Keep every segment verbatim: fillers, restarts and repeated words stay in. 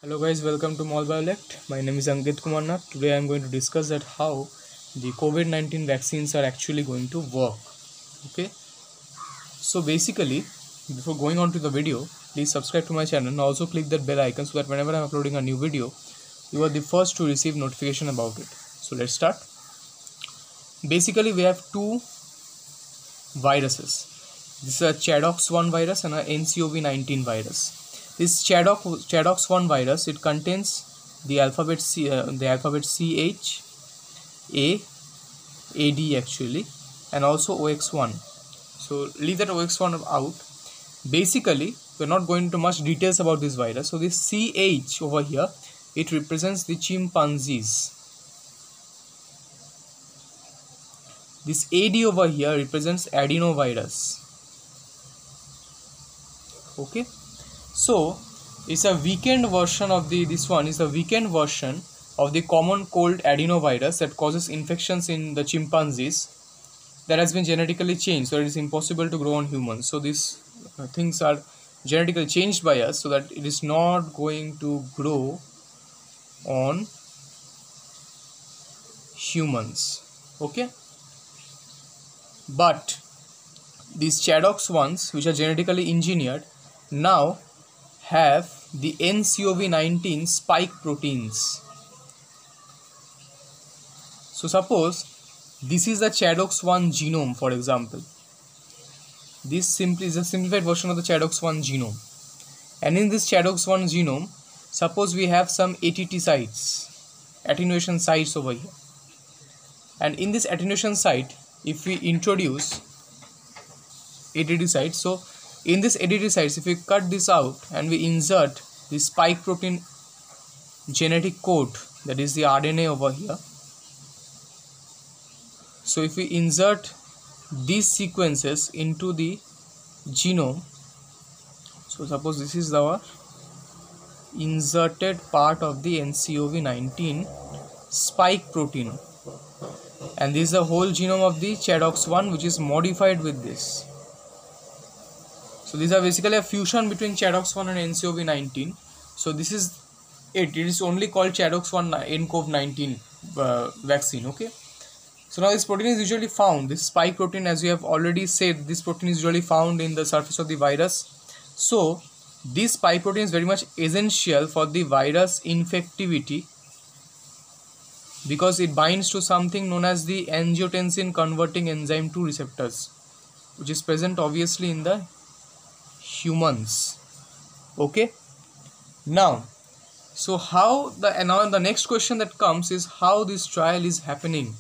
Hello guys, welcome to Mall Biolect. My name is Ankit Kumar Nath. Today I am going to discuss that how the COVID nineteen vaccines are actually going to work. Okay, so basically, before going on to the video, please subscribe to my channel and also click that bell icon so that whenever I am uploading a new video, you are the first to receive notification about it. So let's start. Basically, we have two viruses. This is a ChAdOx one virus and a N C O V nineteen virus. This ChAdOx ChAdOx one virus, it contains the alphabet C, uh, the alphabet C H, A, A D actually, and also O X one. So leave that O X one out. Basically, we're not going into much details about this virus. So this C H over here, it represents the chimpanzees. This A D over here represents adenovirus. Okay. So it's a weakened version of the this one is a weakened version of the common cold adenovirus that causes infections in the chimpanzees that has been genetically changed, so it is impossible to grow on humans. So these uh, things are genetically changed by us so that it is not going to grow on humans. Okay, but these ChAdOx ones, which are genetically engineered, now have the N C O V nineteen spike proteins. So suppose this is the ChAdOx one genome, for example. This simply is a simplified version of the ChAdOx one genome. And in this ChAdOx one genome, suppose we have some A T T sites, attenuation sites over here. And in this attenuation site, if we introduce A T T sites, so in this A T T sites, if we cut this out and we insert the spike protein genetic code, that is the R N A over here. So if we insert these sequences into the genome, so suppose this is our inserted part of the N C O V nineteen spike protein, and this is the whole genome of the ChAdOx one, which is modified with this. So these are basically a fusion between ChAdOx one and N C O V nineteen. So this is it. It is only called ChAdOx one N C O V nineteen uh, vaccine. Okay. So now this protein is usually found. This spike protein, as we have already said, this protein is usually found in the surface of the virus. So this spike protein is very much essential for the virus infectivity because it binds to something known as the angiotensin converting enzyme two receptors, which is present obviously in the humans. Okay, now so how the and now the next question that comes is how this trial is happening.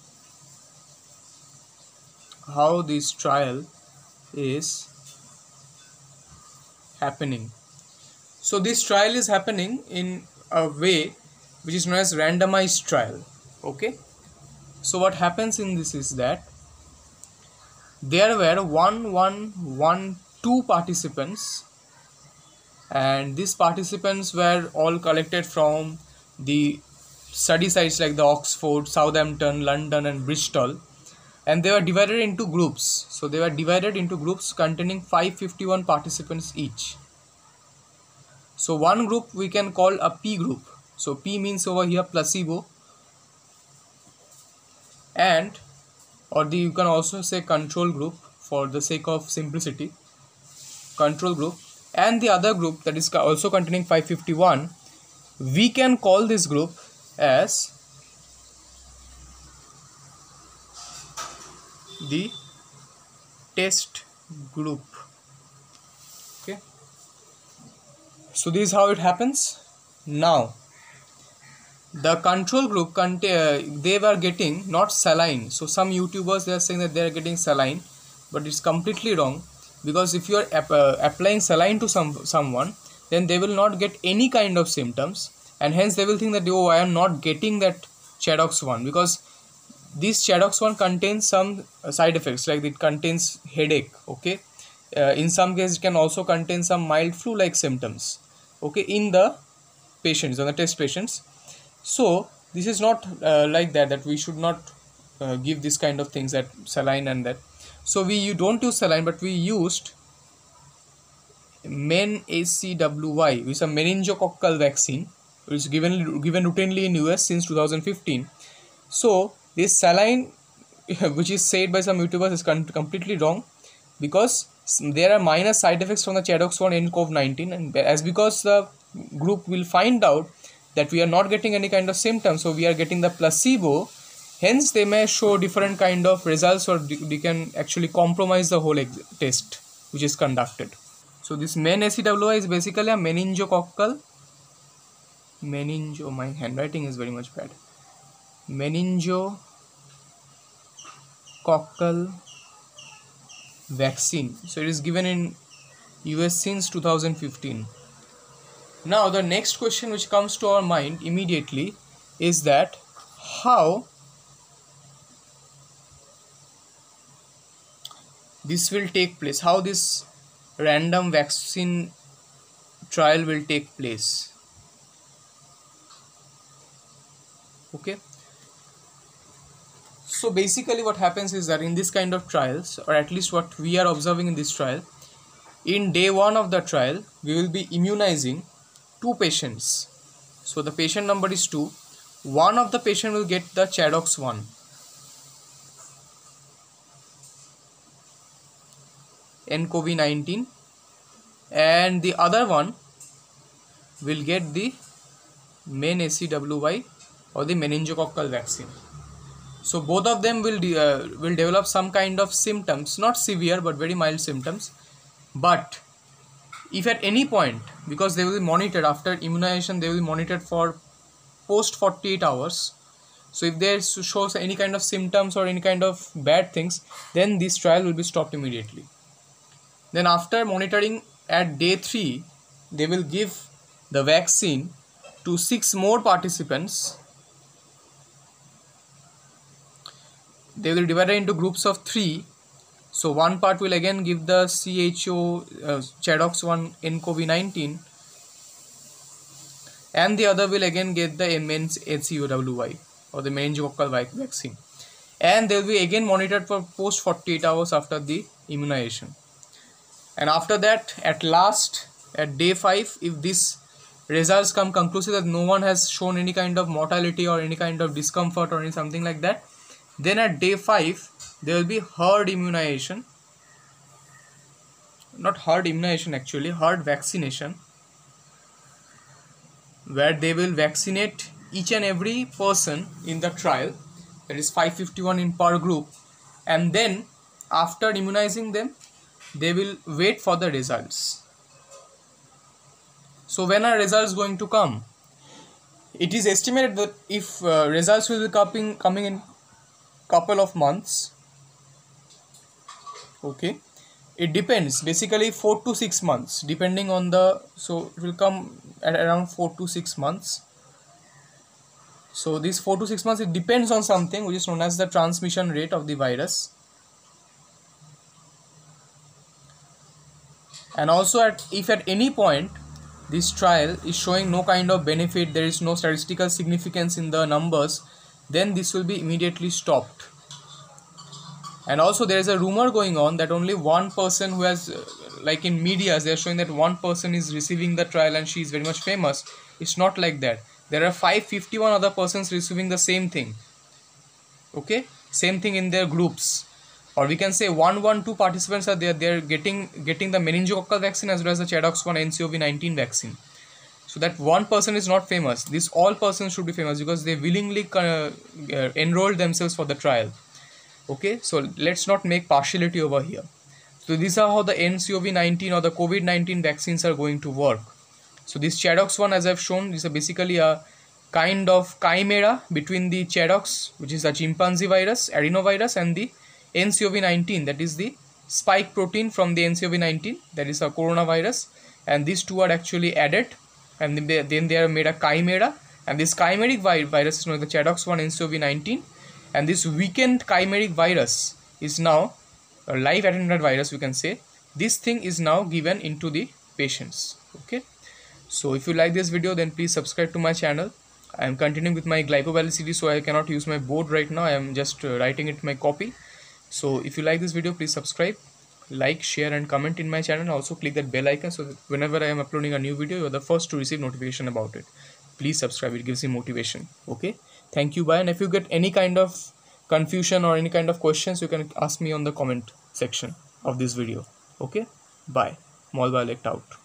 How this trial is happening. So this trial is happening in a way which is known as randomized trial. Okay, so what happens in this is that there were one one one two participants, and these participants were all collected from the study sites like the Oxford, Southampton, London and Bristol, and they were divided into groups. So they were divided into groups containing five hundred fifty-one participants each. So one group we can call a P group. So P means over here placebo, and or the you can also say control group for the sake of simplicity. Control group, and the other group that is also containing five hundred fifty-one, we can call this group as the test group. Okay, so this is how it happens. Now the control group contain they were getting not saline. So some YouTubers, they are saying that they are getting saline, but it's completely wrong, because if you are ap uh, applying saline to some someone, then they will not get any kind of symptoms, and hence they will think that, oh, I am not getting that ChAdOx one, because this ChAdOx one contains some uh, side effects, like it contains headache. Okay, uh, in some cases it can also contain some mild flu like symptoms. Okay, in the patients, on the test patients. So this is not uh, like that, that we should not uh, give this kind of things, that saline and that. So we you don't use saline, but we used MenACWY, which is a meningococcal vaccine, which is given given routinely in U S since two thousand fifteen. So this saline, which is said by some YouTubers, is completely wrong, because there are minor side effects from the ChAdOx one N C O V nineteen, and as because the group will find out that we are not getting any kind of symptoms, so we are getting the placebo, hence they may show different kind of results, or they can actually compromise the whole test which is conducted. So this MenACWY is basically a meningococcal meningo my handwriting is very much bad meningococcal vaccine. So it is given in U S since two thousand fifteen. Now the next question which comes to our mind immediately is that how this will take place, how this random vaccine trial will take place. Okay, so basically what happens is that in this kind of trials, or at least what we are observing in this trial, in day one of the trial we will be immunizing two patients. So the patient number is two. One of the patient will get the ChAdOx one N C O V nineteen, and the other one will get the MenACWY or the meningococcal vaccine. So both of them will de uh, will develop some kind of symptoms, not severe but very mild symptoms. But if at any point, because they will be monitored after immunization, they will be monitored for post forty-eight hours. So if they shows any kind of symptoms or any kind of bad things, then this trial will be stopped immediately. Then after monitoring at day three, they will give the vaccine to six more participants. They will divide it into groups of three. So one part will again give the C H O uh, ChAdOx one N C O V nineteen, and the other will again get the MenACWY or the meningococcal vaccine, and they will be again monitored for post forty-eight hours after the immunization. And after that, at last, at day five, if these results come conclusive that no one has shown any kind of mortality or any kind of discomfort or any something like that, then at day five there will be herd immunization, not herd immunization actually, herd vaccination, where they will vaccinate each and every person in the trial, that is five hundred fifty-one in per group, and then after immunizing them they will wait for the results. So when are results going to come? It is estimated that if uh, results will be coming coming in couple of months. Okay, it depends, basically four to six months depending on the, so it will come at around four to six months. So this four to six months, it depends on something which is known as the transmission rate of the virus. And also at if at any point this trial is showing no kind of benefit, there is no statistical significance in the numbers, then this will be immediately stopped. And also there is a rumor going on that only one person who has, uh, like in media they are showing that one person is receiving the trial and she is very much famous. It's not like that. There are five hundred fifty-one other persons receiving the same thing. Okay, same thing in their groups, or we can say one hundred twelve participants are there, they are getting getting the meningococcal vaccine as well as the ChAdOx one N C O V nineteen vaccine. So that one person is not famous. These all persons should be famous because they willingly uh, uh, enrolled themselves for the trial. Okay, so let's not make partiality over here. So these are how the N C O V nineteen or the COVID nineteen vaccines are going to work. So this ChAdOx one, as I've shown, is a basically a kind of chimera between the ChAdOx, which is a chimpanzee virus, adenovirus, and the N C O V nineteen, that is the spike protein from the N C O V nineteen, that is a coronavirus, and these two are actually added, and then they are made a chimera, and this chimeric virus is known as the ChAdOx one N C O V nineteen, and this weakened chimeric virus is now a live attenuated virus, we can say. This thing is now given into the patients. Okay, so if you like this video, then please subscribe to my channel. I am continuing with my glycovalent series, so I cannot use my board right now. I am just uh, writing it my copy. So if you like this video, please subscribe. like, share and comment in my channel. Also click that bell icon so that whenever I am uploading a new video, you are the first to receive notification about it. Please subscribe, it gives you motivation. Okay, thank you, bye. And if you get any kind of confusion or any kind of questions, you can ask me on the comment section of this video. Okay, bye. Mall Elect out.